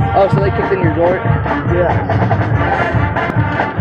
Oh, so they kicked in your door? Yeah.